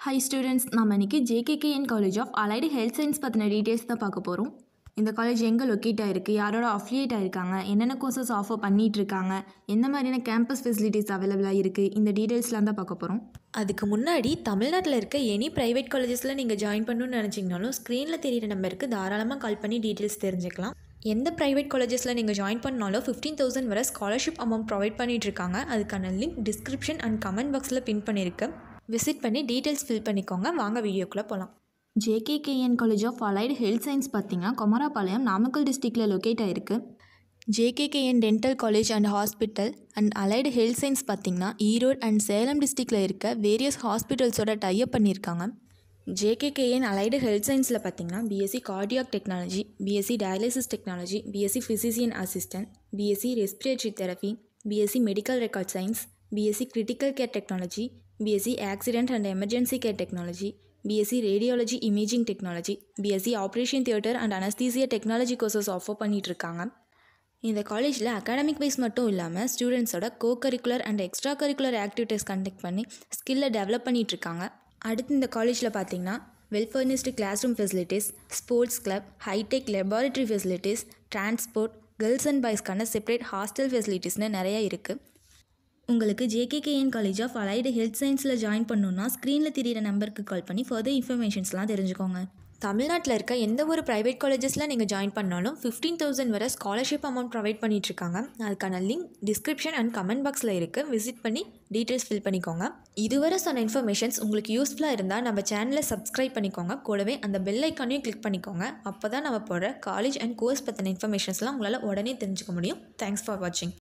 Hi students, நம்ம இன்னைக்கு JKKN College of Allied Health Science பற்றின டீட்டெயில்ஸ் தான் பார்க்க போகிறோம். இந்த காலேஜ் எங்கே லொக்கேட் ஆகிருக்கு, யாரோட அஃபிலியேட் ஆகிருக்காங்க, என்னென்ன கோர்சஸ் ஆஃபர் பண்ணிகிட்டு இருக்காங்க, எந்த மாதிரியான கேம்பஸ் ஃபெசிலிட்டிஸ் அவைலபிளாக இருக்குது, இந்த டீட்டெயில்ஸ்லாம் தான் பார்க்க போகிறோம். அதுக்கு முன்னாடி தமிழ்நாட்டில் இருக்க எனி ப்ரைவேட் காலேஜஸில் நீங்கள் ஜாயின் பண்ணணும்னு நினச்சிங்கனாலும் ஸ்க்ரீனில் தெரியிற நம்பருக்கு தாராளமாக கால் பண்ணி டீட்டெயில்ஸ் தெரிஞ்சுக்கலாம். எந்த ப்ரைவேட் காலேஜஸில் நீங்கள் ஜாயின் பண்ணாலும் 15,000 வரை ஸ்காலர்ஷிப் அமௌண்ட் ப்ரொவைட் பண்ணிகிட்டு இருக்காங்க. அதுக்கான லிங்க் டிஸ்கிரிப்ஷன் அண்ட் கமெண்ட் பாக்ஸில் பின் பண்ணியிருக்கேன். விசிட் பண்ணி டீட்டெயில்ஸ் ஃபில் பண்ணிக்கோங்க. வாங்க வீடியோக்குள்ளே போகலாம். JKKN College of Allied Health Science பார்த்திங்கன்னா குமாரபாளையம் நாமக்கல் டிஸ்ட்ரிக்டில் லொக்கேட் ஆகிருக்கு. JKKN dental college and hospital and allied health science பார்த்திங்கன்னா ஈரோடு அண்ட் சேலம் டிஸ்ட்ரிக்டில் இருக்க வேரியஸ் ஹாஸ்பிட்டல்ஸோட டைப் பண்ணியிருக்காங்க. JKKN அலைடு ஹெல்த் சயின்ஸில் பார்த்திங்கன்னா BSc cardiac technology, BSc dialysis technology, BSc physician assistant, BSc respiratory therapy, BSc medical record science, BSc critical care technology, BSc accident and emergency care technology, BSc radiology imaging technology, BSc operation theatre and anaesthesia technology courses offer பண்ணிகிட்ருக்காங்க. இந்த காலேஜில் academic wise மட்டும் இல்லாமல் ஸ்டூடெண்ட்ஸோட curricular and extra curricular activities conduct பண்ணி ஸ்கில்லை develop பண்ணிகிட்ருக்காங்க. அடுத்து இந்த காலேஜில் பார்த்திங்கன்னா well furnished class room facilities, sports club, high tech laboratory facilities, transport, girls and பாய்ஸ்க்கான செப்பரேட் ஹாஸ்டல் ஃபெசிலிட்டிஸ்னு நிறையா இருக்குது. உங்களுக்கு JKKN college of allied health சயின்ஸில் ஜாயின் பண்ணணுன்னா ஸ்க்ரீனில் தெரியிற நம்பருக்கு கால் பண்ணி ஃபர்தர் இன்ஃபர்மேஷன்ஸ்லாம் தெரிஞ்சுக்கோங்க. தமிழ்நாட்டில் இருக்க எந்த ஒரு ப்ரைவேட் காலேஜஸில் நீங்கள் ஜாயின் பண்ணாலும் 15,000 வரை ஸ்காலர்ஷிப் அமௌண்ட் ப்ரொவைட் பண்ணிகிட்ருக்காங்க. அதுக்கான லிங்க் டிஸ்கிரிப்ஷன் அண்ட் கமெண்ட் பாக்ஸில் இருக்குது. விசிட் பண்ணி டீட்டெயில்ஸ் ஃபில் பண்ணிக்கோங்க. இதுவரை சொன்ன இன்ஃபர்மேஷன்ஸ் உங்களுக்கு யூஸ்ஃபுல்லாக இருந்தால் நம்ம சேனலை சப்ஸ்கிரைப் பண்ணிக்கோங்க. கூடவே அந்த பெல் ஐக்கானையும் கிளிக் பண்ணிக்கோங்க. அப்போ தான் நம்ம போடுற காலேஜ் அண்ட் கோர்ஸ் பற்றின இன்ஃபர்மேஷன்ஸ்லாம் உங்களால் உடனே தெரிஞ்சுக்க முடியும். தேங்க்ஸ் ஃபார் வாட்சிங்.